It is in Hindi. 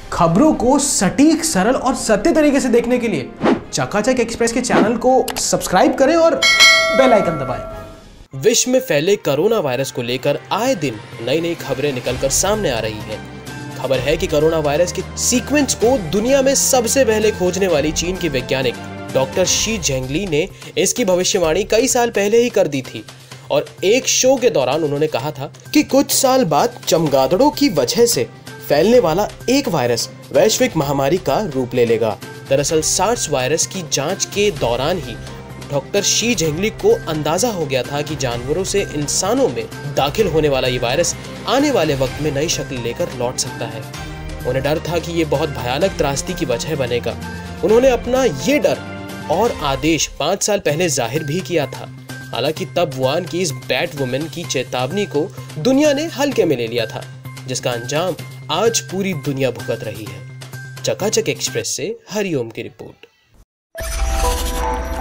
खबरों को सटीक, सरल और सत्य तरीके से देखने के लिए चकाचक एक्सप्रेस के चैनल को सब्सक्राइब करें और बेल आइकन दबाएं। विश्व में फैले कोरोना वायरस को लेकर आए दिन नई नई खबरें निकलकर सामने आ रही हैं। खबर है कि कोरोना वायरस के सीक्वेंस को दुनिया में सबसे पहले खोजने वाली चीन की वैज्ञानिक डॉक्टर शी झेंगली ने इसकी भविष्यवाणी कई साल पहले ही कर दी थी और एक शो के दौरान उन्होंने कहा था कि कुछ साल बाद चमगादड़ों की वजह से फैलने वाला एक वायरस वैश्विक महामारी का रूप ले लेगा। दरअसल सार्स वायरस की जांच के दौरान ही डॉक्टर शी झेंगली को अंदाजा हो गया था कि जानवरों से इंसानों में दाखिल होने वाला ये वायरस आने वाले वक्त में नई शक्ल लेकर लौट सकता है। उन्हें डर था कि ये बहुत भयानक त्रासदी की वजह बनेगा। उन्होंने अपना ये डर और आदेश 5 साल पहले जाहिर भी किया था। हालांकि तब वुहान की इस बैट वुमेन की चेतावनी को दुनिया ने हल्के में ले लिया था, जिसका अंजाम आज पूरी दुनिया भुगत रही है। चकाचक एक्सप्रेस से हरिओम की रिपोर्ट।